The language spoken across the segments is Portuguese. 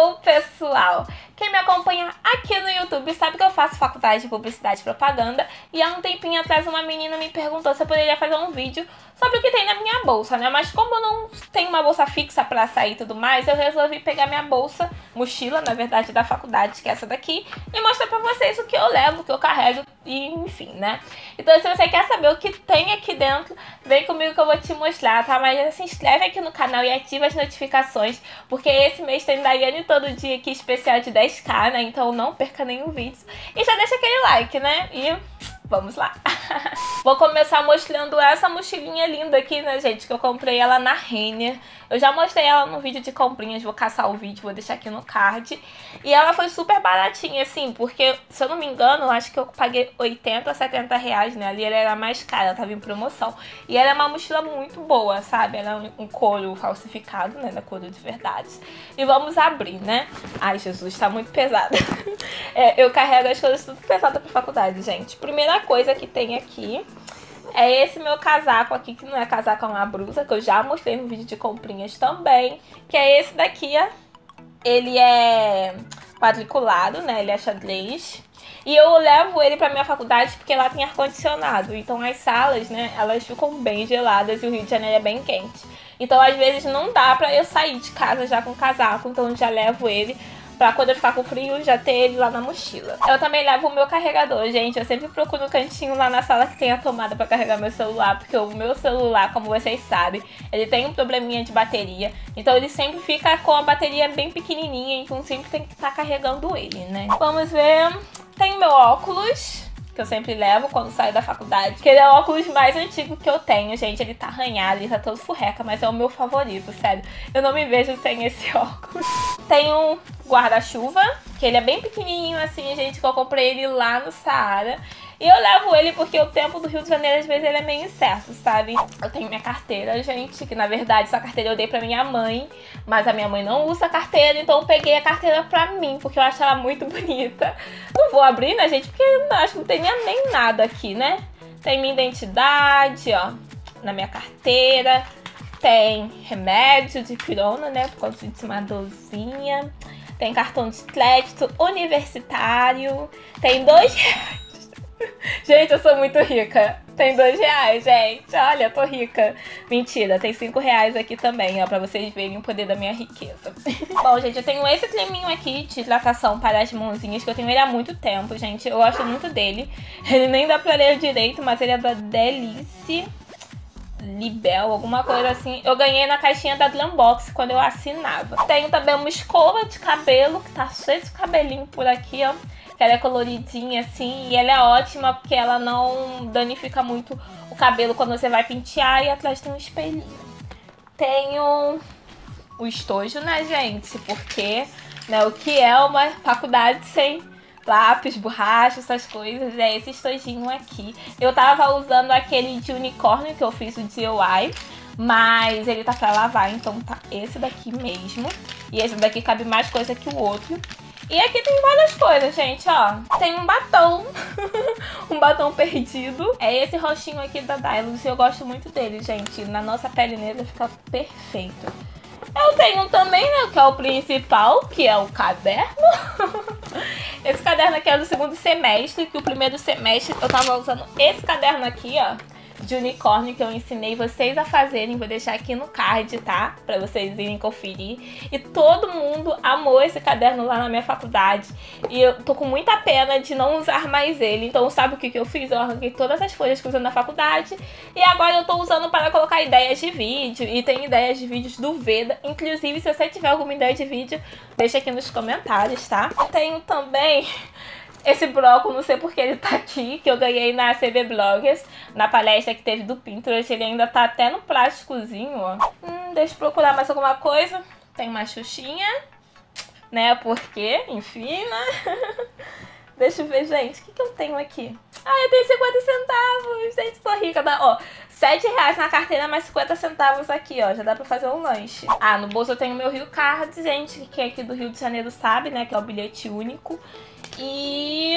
Hello, pessoal! Quem me acompanha aqui no YouTube sabe que eu faço faculdade de Publicidade e Propaganda e há um tempinho atrás uma menina me perguntou se eu poderia fazer um vídeo sobre o que tem na minha bolsa, né? Mas como eu não tenho uma bolsa fixa pra sair e tudo mais, eu resolvi pegar minha bolsa, mochila, na verdade, da faculdade, que é essa daqui, e mostrar pra vocês o que eu levo, o que eu carrego e enfim, né? Então se você quer saber o que tem aqui dentro, vem comigo que eu vou te mostrar, tá? Mas se inscreve aqui no canal e ativa as notificações, porque esse mês tem Daiane Todo Dia aqui especial de 10k, né? Então não perca nenhum vídeo. E já deixa aquele like, né? E vamos lá! Vou começar mostrando essa mochilinha linda aqui, né, gente? Que eu comprei ela na Renner. Eu já mostrei ela no vídeo de comprinhas, vou caçar o vídeo, vou deixar aqui no card. E ela foi super baratinha, assim, porque, se eu não me engano, eu acho que eu paguei 80 a 70 reais, né? Ali ela era mais cara, ela tava em promoção. E ela é uma mochila muito boa, sabe? Ela é um couro falsificado, né? Da couro de verdade. E vamos abrir, né? Ai, Jesus, tá muito pesada. Eu carrego as coisas tudo pesadas pra faculdade, gente. Primeira coisa que tem aqui é esse meu casaco aqui, que não é casaco, é uma blusa, que eu já mostrei no vídeo de comprinhas também. Que é esse daqui, ó. Ele é quadriculado, né? Ele é xadrez. E eu levo ele pra minha faculdade porque lá tem ar-condicionado. Então as salas, né, elas ficam bem geladas e o Rio de Janeiro é bem quente. Então às vezes não dá pra eu sair de casa já com casaco, então eu já levo ele pra quando eu ficar com frio, já ter ele lá na mochila. Eu também levo o meu carregador, gente. Eu sempre procuro um cantinho lá na sala que tenha tomada pra carregar meu celular, porque o meu celular, como vocês sabem, ele tem um probleminha de bateria. Então ele sempre fica com a bateria bem pequenininha, então sempre tem que estar carregando ele, né? Vamos ver. Tem meu óculos, que eu sempre levo quando saio da faculdade. Que ele é o óculos mais antigo que eu tenho, gente. Ele tá arranhado, ele tá todo furreca, mas é o meu favorito, sério. Eu não me vejo sem esse óculos. Tem um guarda-chuva, que ele é bem pequenininho assim, gente, que eu comprei ele lá no Saara. E eu levo ele porque o tempo do Rio de Janeiro, às vezes, ele é meio incerto, sabe? Eu tenho minha carteira, gente, que na verdade essa carteira eu dei pra minha mãe, mas a minha mãe não usa carteira, então eu peguei a carteira pra mim, porque eu acho ela muito bonita. Não vou abrir, né, gente, porque eu acho que não tem nem nada aqui, né? Tem minha identidade, ó, na minha carteira. Tem remédio de pirona, né, por causa de uma dorzinha. Tem cartão de crédito universitário. Tem R$2. Gente, eu sou muito rica. Tem R$2, gente. Olha, eu tô rica. Mentira, tem R$5 aqui também, ó, pra vocês verem o poder da minha riqueza. Bom, gente, eu tenho esse creminho aqui de hidratação para as mãozinhas, que eu tenho ele há muito tempo, gente. Eu gosto muito dele. Ele nem dá pra ler direito, mas ele é da Delice Libel, alguma coisa assim. Eu ganhei na caixinha da Glambox quando eu assinava. Tenho também uma escova de cabelo, que tá cheio de cabelinho por aqui, ó. Ela é coloridinha assim e ela é ótima porque ela não danifica muito o cabelo quando você vai pentear, e atrás tem um espelhinho. Tenho o estojo, né, gente? Porque, né, o que é uma faculdade sem lápis, borracha, essas coisas, é esse estojinho aqui. Eu tava usando aquele de unicórnio que eu fiz, o DIY, mas ele tá pra lavar, então tá esse daqui mesmo. E esse daqui cabe mais coisa que o outro. E aqui tem várias coisas, gente, ó. Tem um batom, um batom perdido. É esse roxinho aqui da Dylos, eu gosto muito dele, gente. Na nossa pele negra fica perfeito. Eu tenho também, né, que é o principal, que é o caderno. Esse caderno aqui é do segundo semestre, que o primeiro semestre eu tava usando esse caderno aqui, ó, de unicórnio, que eu ensinei vocês a fazerem. Vou deixar aqui no card, tá? Pra vocês irem conferir. E todo mundo amou esse caderno lá na minha faculdade. E eu tô com muita pena de não usar mais ele. Então sabe o que eu fiz? Eu arranquei todas as folhas que eu usei na faculdade. E agora eu tô usando para colocar ideias de vídeo. E tem ideias de vídeos do Veda. Inclusive, se você tiver alguma ideia de vídeo, deixa aqui nos comentários, tá? Eu tenho também esse bloco, não sei porque ele tá aqui, que eu ganhei na CB Bloggers, na palestra que teve do Pinterest. Ele ainda tá até no plásticozinho, ó. Deixa eu procurar mais alguma coisa. Tem uma xuxinha, né, porque, enfim, né. Deixa eu ver, gente, o que eu tenho aqui? Ah, eu tenho 50 centavos, gente, tô rica. Ó, R$7 na carteira, mais 50 centavos aqui, ó, já dá pra fazer um lanche. Ah, no bolso eu tenho meu Rio Card, gente, que quem é aqui do Rio de Janeiro sabe, né, que é o bilhete único. E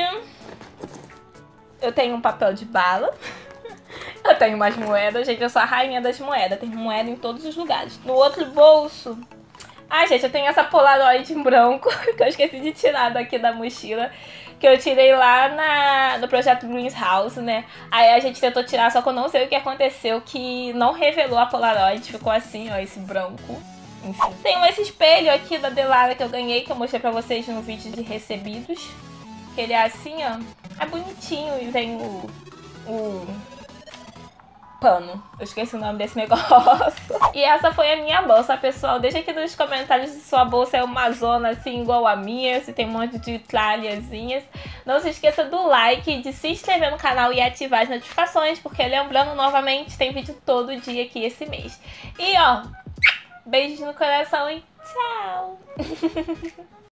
eu tenho um papel de bala. Eu tenho umas moedas, gente, eu sou a rainha das moedas. Tem moeda em todos os lugares. No outro bolso Ai, gente, eu tenho essa Polaroid em branco que eu esqueci de tirar daqui da mochila. Que eu tirei lá no projeto Greenhouse, né? Aí a gente tentou tirar, só que eu não sei o que aconteceu, que não revelou a Polaroid. Ficou assim, ó, esse branco. Enfim. Tem esse espelho aqui da Delara que eu ganhei, que eu mostrei pra vocês no vídeo de recebidos. Que ele é assim, ó. É bonitinho e vem o pano. Eu esqueci o nome desse negócio. E essa foi a minha bolsa, pessoal. Deixa aqui nos comentários se sua bolsa é uma zona assim igual a minha, se tem um monte de tralhazinhas. Não se esqueça do like, de se inscrever no canal e ativar as notificações, porque lembrando novamente, tem vídeo todo dia aqui esse mês. E ó, beijos no coração e tchau!